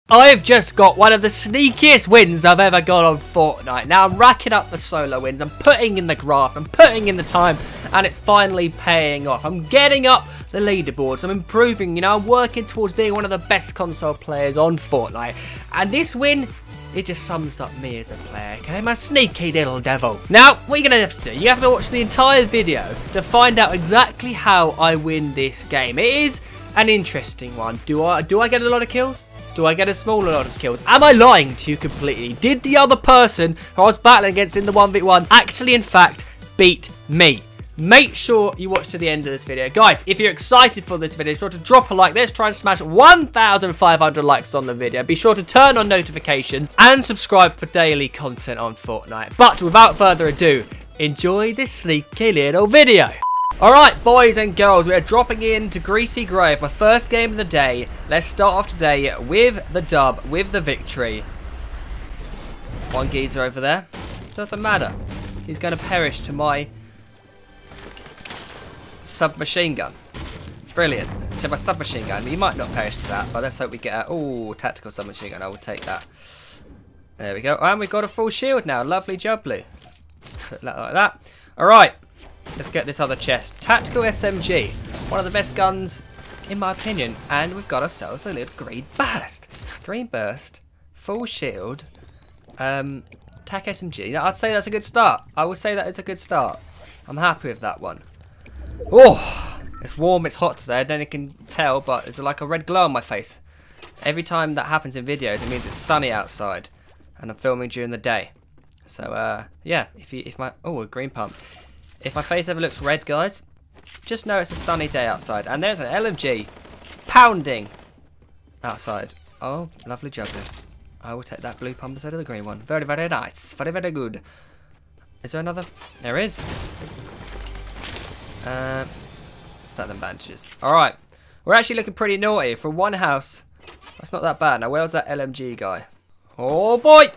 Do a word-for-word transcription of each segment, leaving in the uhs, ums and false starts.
I have just got one of the sneakiest wins I've ever got on Fortnite. Now I'm racking up the solo wins, I'm putting in the graft, I'm putting in the time, and it's finally paying off. I'm getting up the leaderboards, I'm improving, you know, I'm working towards being one of the best console players on Fortnite. And this win, it just sums up me as a player, okay? I'm a sneaky little devil. Now, what you're going to have to do, you have to watch the entire video to find out exactly how I win this game. It is an interesting one. Do I, do I get a lot of kills? Do I get a small lot of kills? Am I lying to you completely? Did the other person who I was battling against in the one v one actually, in fact, beat me? Make sure you watch to the end of this video. Guys, if you're excited for this video, be sure to drop a like. Let's try and smash one thousand five hundred likes on the video. Be sure to turn on notifications and subscribe for daily content on Fortnite. But without further ado, enjoy this sneaky little video. Alright, boys and girls, we are dropping into Greasy Grove, my first game of the day. Let's start off today with the dub, with the victory. One geezer over there. Doesn't matter. He's going to perish to my submachine gun. Brilliant. To my submachine gun. He might not perish to that, but let's hope we get a... Oh, tactical submachine gun. I will take that. There we go. And we've got a full shield now. Lovely jubbly. Put that like that. Alright. Let's get this other chest. Tactical S M G. One of the best guns, in my opinion. And we've got ourselves a little green burst. Green burst. Full shield. Um, Tac S M G. I'd say that's a good start. I will say that is a good start. I'm happy with that one. Oh, it's warm, it's hot today. I don't know if you can tell, but there's like a red glow on my face. Every time that happens in videos, it means it's sunny outside. And I'm filming during the day. So, uh, yeah. If you, if my... Oh, a green pump. If my face ever looks red, guys, just know it's a sunny day outside. And there's an L M G pounding outside. Oh, lovely jubbly. I will take that blue pump instead of the green one. Very, very nice. Very, very good. Is there another? There is. Uh, start them bandages. Alright. We're actually looking pretty naughty. For one house, that's not that bad. Now, where's that L M G guy? Oh, boy!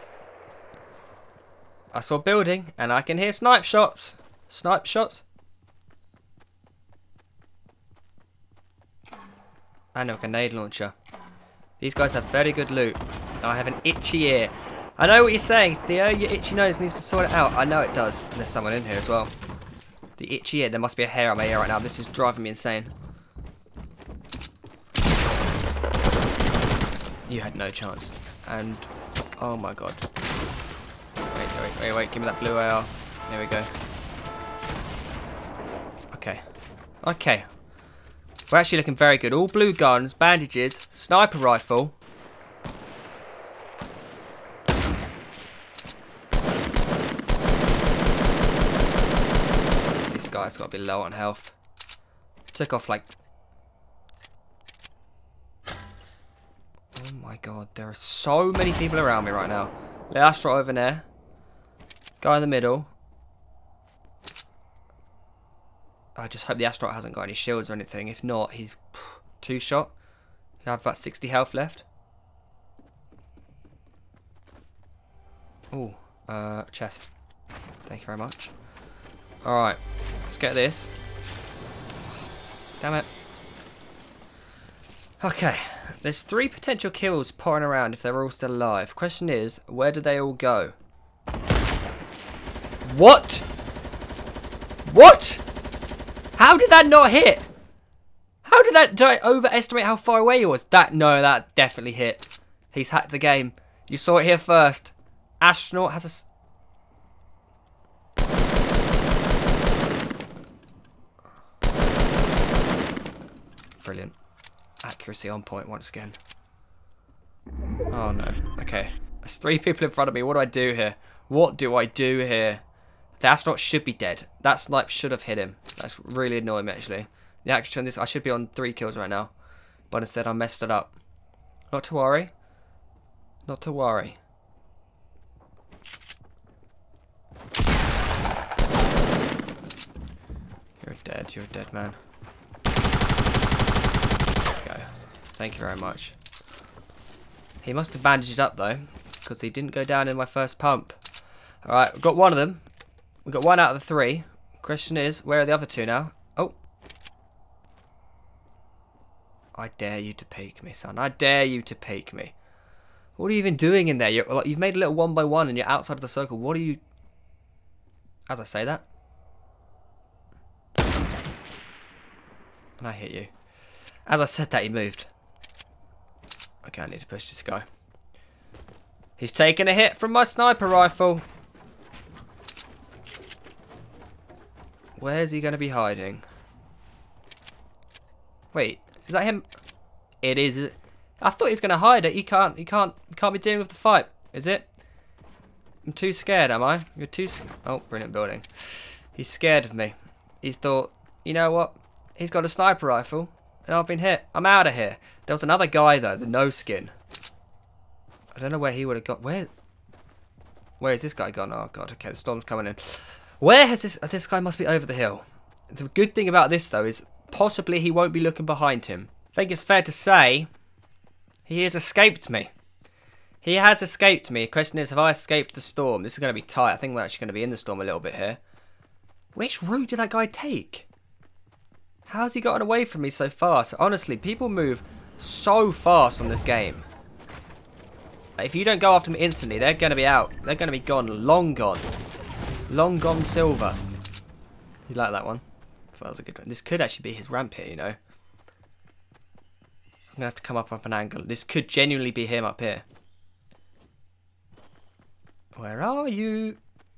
I saw building, and I can hear snipe shots. Snipe shots. And a grenade launcher. These guys have very good loot. And I have an itchy ear. I know what you're saying, Theo. Your itchy nose needs to sort it out. I know it does. And there's someone in here as well. The itchy ear. There must be a hair on my ear right now. This is driving me insane. You had no chance. And, oh my god. Wait, wait, wait, wait. Give me that blue A R. There we go. Okay. Okay. We're actually looking very good. All blue guns, bandages, sniper rifle. This guy's got to be low on health. Took off like... Oh my god, there are so many people around me right now. The Astro over there. Guy in the middle. I just hope the Astronaut hasn't got any shields or anything. If not, he's two shot. You have about sixty health left. Oh, uh, chest. Thank you very much. Alright, let's get this. Damn it. Okay, there's three potential kills pouring around if they're all still alive. Question is, where do they all go? What? What? How did that not hit? How did that... Did I overestimate how far away he was? That... No, that definitely hit. He's hacked the game. You saw it here first. Astronaut has a... Brilliant. Accuracy on point once again. Oh no. Okay. There's three people in front of me. What do I do here? What do I do here? The Astronaut should be dead. That snipe should have hit him. That's really annoying me, actually. The action on this, I should be on three kills right now. But instead I messed it up. Not to worry. Not to worry. You're dead. You're a dead man. There we go. Thank you very much. He must have bandaged up, though. Because he didn't go down in my first pump. Alright, we've got one of them. We've got one out of the three. Question is, where are the other two now? Oh. I dare you to peek me, son. I dare you to peek me. What are you even doing in there? You're, like, you've made a little one by one and you're outside of the circle. What are you... As I say that. And I hit you. As I said that, he moved. Okay, I need to push this guy. He's taking a hit from my sniper rifle. Where's he going to be hiding? Wait, is that him? It is. I thought he was going to hide it. He can't. He can't. He can't be dealing with the fight. Is it? I'm too scared, am I? You're too. Oh, brilliant building. He's scared of me. He thought, you know what? He's got a sniper rifle, and I've been hit. I'm out of here. There was another guy though, the no skin. I don't know where he would have got. Where? Where is this guy gone? Oh god. Okay, the storm's coming in. Where has this? This guy must be over the hill. The good thing about this though is possibly he won't be looking behind him. I think it's fair to say he has escaped me. He has escaped me. The question is, have I escaped the storm? This is going to be tight. I think we're actually going to be in the storm a little bit here. Which route did that guy take? How's he gotten away from me so fast? Honestly, people move so fast on this game. If you don't go after them instantly, they're going to be out. They're going to be gone. Long gone. Long gone silver. You like that one? I thought that was a good one. This could actually be his ramp here, you know. I'm going to have to come up up an angle. This could genuinely be him up here. Where are you?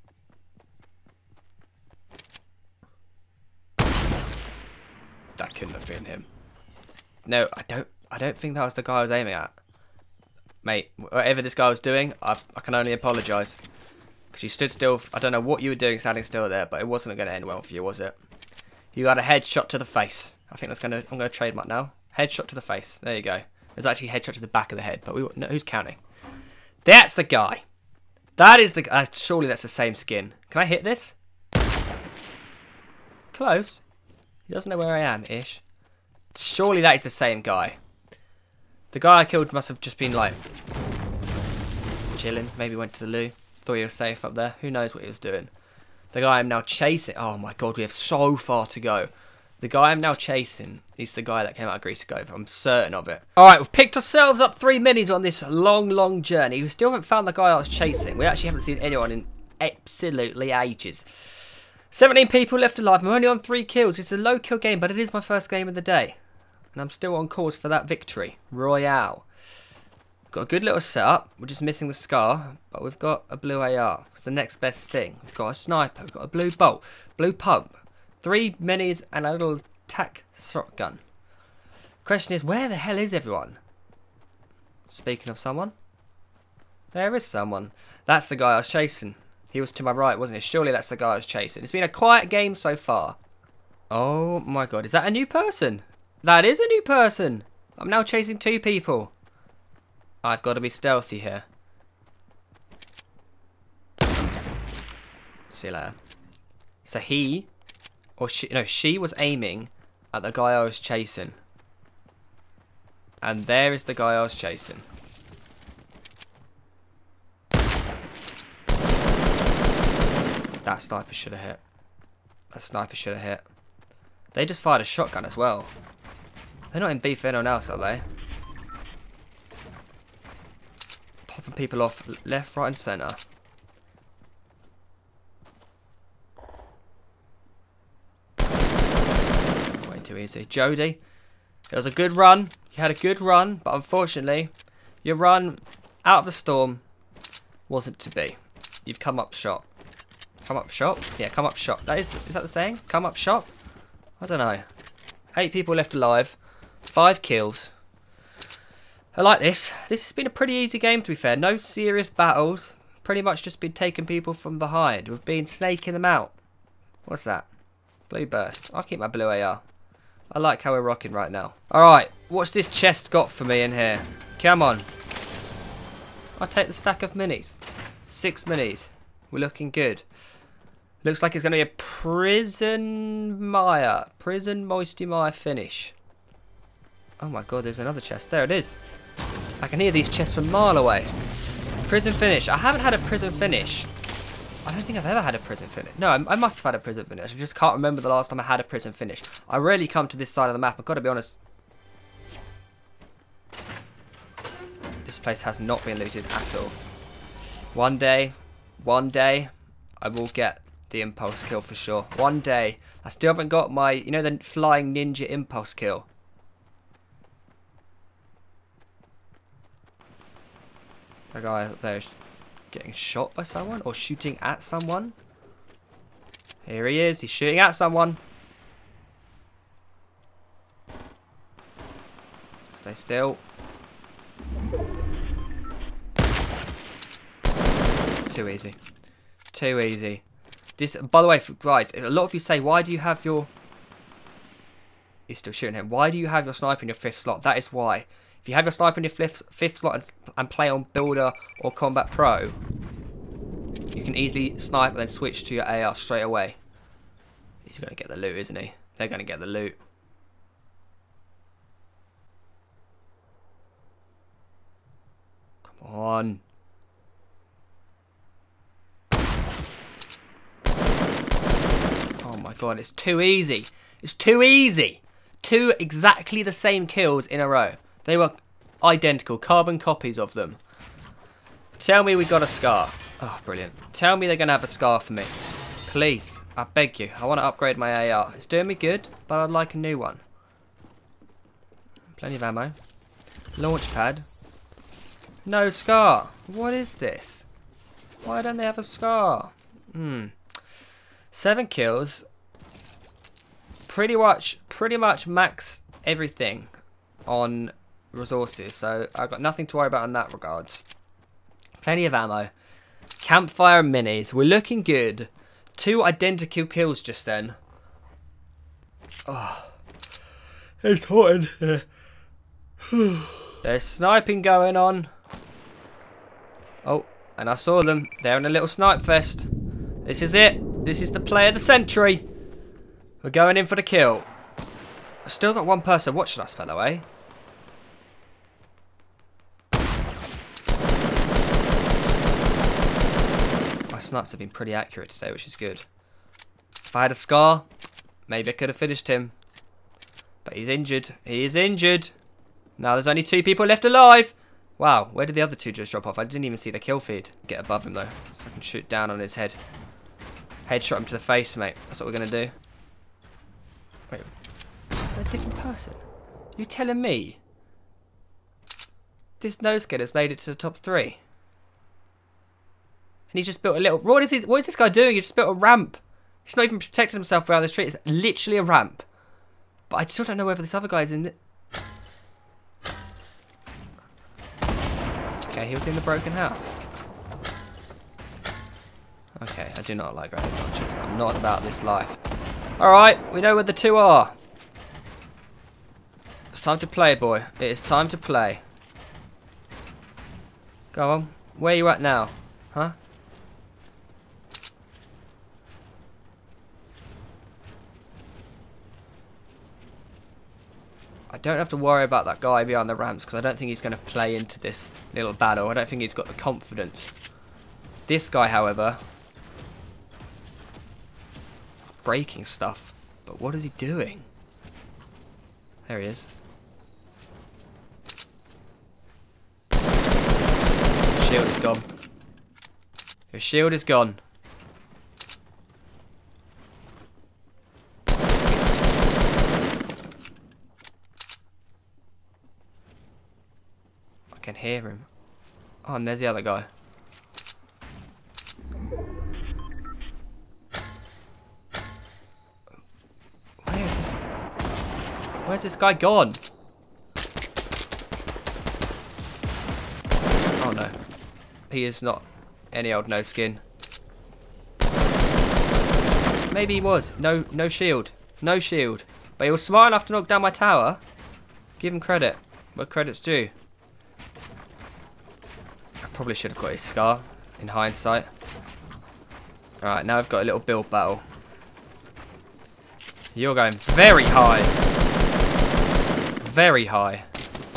That couldn't have been him. No, I don't I don't think that was the guy I was aiming at. Mate, whatever this guy was doing, I, I can only apologise. Because you stood still. I don't know what you were doing standing still there, but it wasn't going to end well for you, was it? You got a headshot to the face. I think that's going to... I'm going to trademark now. Headshot to the face. There you go. There's actually a headshot to the back of the head, but we no, who's counting? That's the guy. That is the... Uh, surely that's the same skin. Can I hit this? Close. He doesn't know where I am, ish. Surely that is the same guy. The guy I killed must have just been like chilling. Maybe went to the loo. Thought he was safe up there. Who knows what he was doing. The guy I'm now chasing. Oh my god, we have so far to go. The guy I'm now chasing is the guy that came out of Greasy Cove. I'm certain of it. Alright, we've picked ourselves up three minis on this long, long journey. We still haven't found the guy I was chasing. We actually haven't seen anyone in absolutely ages. seventeen people left alive. I'm only on three kills. It's a low kill game, but it is my first game of the day. And I'm still on course for that victory. Royale. Got a good little setup. We're just missing the scar, but we've got a blue A R. It's the next best thing. We've got a sniper. We've got a blue bolt. Blue pump. Three minis and a little tac shotgun. Question is, where the hell is everyone? Speaking of someone. There is someone. That's the guy I was chasing. He was to my right, wasn't he? Surely that's the guy I was chasing. It's been a quiet game so far. Oh my god, is that a new person? That is a new person. I'm now chasing two people. I've got to be stealthy here. See you later. So he, or she, no, she was aiming at the guy I was chasing. And there is the guy I was chasing. That sniper should have hit. That sniper should have hit. They just fired a shotgun as well. They're not in beef with anyone else, are they? Popping people off left, right and centre. Way too easy. Jody, it was a good run. You had a good run, but unfortunately, your run out of the storm wasn't to be. You've come up shot. Come up shot? Yeah, come up shot. That is, is that the saying? Come up shot? I don't know. Eight people left alive. Five kills. I like this. This has been a pretty easy game, to be fair. No serious battles. Pretty much just been taking people from behind. We've been snaking them out. What's that? Blue burst. I'll keep my blue A R. I like how we're rocking right now. Alright, what's this chest got for me in here? Come on. I'll take the stack of minis. Six minis. We're looking good. Looks like it's going to be a Prison Mire. Prison Moisty Mire finish. Oh my god, there's another chest. There it is. I can hear these chests from a mile away. Prison finish. I haven't had a prison finish. I don't think I've ever had a prison finish. No, I, I must have had a prison finish. I just can't remember the last time I had a prison finish. I rarely come to this side of the map. I've got to be honest. This place has not been looted at all. One day, one day, I will get the impulse kill for sure. One day. I still haven't got my, you know, the flying ninja impulse kill. The guy up there is getting shot by someone or shooting at someone. Here he is. He's shooting at someone. Stay still. Too easy. Too easy. This, by the way, guys, a lot of you say, why do you have your... He's still shooting him. Why do you have your sniper in your fifth slot? That is why. If you have your sniper in your fifth, fifth slot and, and play on Builder or Combat Pro, you can easily snipe and then switch to your A R straight away. He's going to get the loot, isn't he? They're going to get the loot. Come on. Oh my god, it's too easy. It's too easy. Two exactly the same kills in a row. They were identical, carbon copies of them. Tell me we got a scar. Oh, brilliant. Tell me they're going to have a scar for me. Please, I beg you. I want to upgrade my A R. It's doing me good, but I'd like a new one. Plenty of ammo. Launch pad. No scar. What is this? Why don't they have a scar? Hmm. Seven kills. Pretty much, pretty much max everything on resources. So I've got nothing to worry about in that regards. Plenty of ammo. Campfire minis. We're looking good. Two identical kills just then. Oh, it's hot in here. There's sniping going on. Oh, and I saw them. They're in a little snipe fest. This is it. This is the play of the century. We're going in for the kill. I've still got one person watching us, by the way. My snipes have been pretty accurate today, which is good. If I had a scar, maybe I could have finished him. But he's injured. He is injured. Now there's only two people left alive. Wow, where did the other two just drop off? I didn't even see the kill feed. Get above him, though, so I can shoot down on his head. Headshot him to the face, mate. That's what we're going to do. Wait, is that a different person? You telling me this nose kid has made it to the top three? And he's just built a little... What is, he, what is this guy doing? He just built a ramp. He's not even protected himself around the street. It's literally a ramp. But I still don't know whether this other guy's in... The... Okay, he was in the broken house. Okay, I do not like granite launchers. I'm not about this life. Alright, we know where the two are. It's time to play, boy. It is time to play. Go on. Where are you at now? Huh? I don't have to worry about that guy behind the ramps because I don't think he's going to play into this little battle. I don't think he's got the confidence. This guy, however... breaking stuff. But what is he doing? There he is. Shield is gone. Your shield is gone. I can hear him. Oh, and there's the other guy. Where is this? Where's this guy gone? Oh no. He is not any old no skin. Maybe he was. No no shield. No shield. But he was smart enough to knock down my tower. Give him credit. Where credit's due. I probably should have got his scar in hindsight. Alright, now I've got a little build battle. You're going very high. Very high.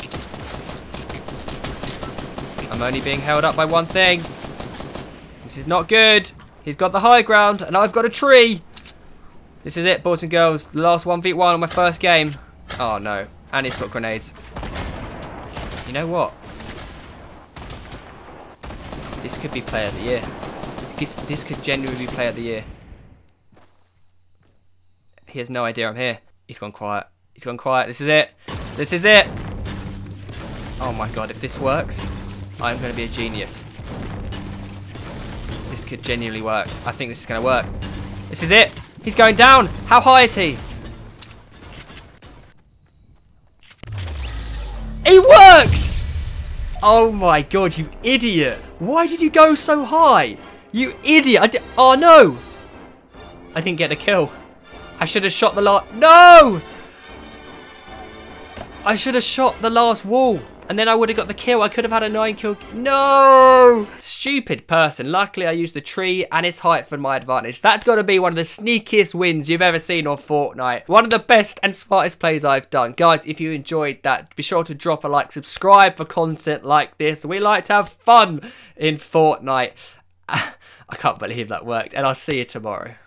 I'm only being held up by one thing. This is not good. He's got the high ground and I've got a tree. This is it, boys and girls. The last one v one on my first game. Oh no. And he's got grenades. You know what? This could be player of the year. This, this could genuinely be player of the year. He has no idea I'm here. He's gone quiet. He's gone quiet. This is it. This is it. Oh my god, if this works, I'm going to be a genius. This could genuinely work. I think this is going to work. This is it. He's going down. How high is he? It worked! Oh my god, you idiot. Why did you go so high? You idiot. I di oh no. I didn't get the kill. I should have shot the last... No! I should have shot the last wall. And then I would have got the kill. I could have had a nine kill. No! Stupid person. Luckily, I used the tree and its height for my advantage. That's got to be one of the sneakiest wins you've ever seen on Fortnite. One of the best and smartest plays I've done. Guys, if you enjoyed that, be sure to drop a like, subscribe for content like this. We like to have fun in Fortnite. I can't believe that worked. And I'll see you tomorrow.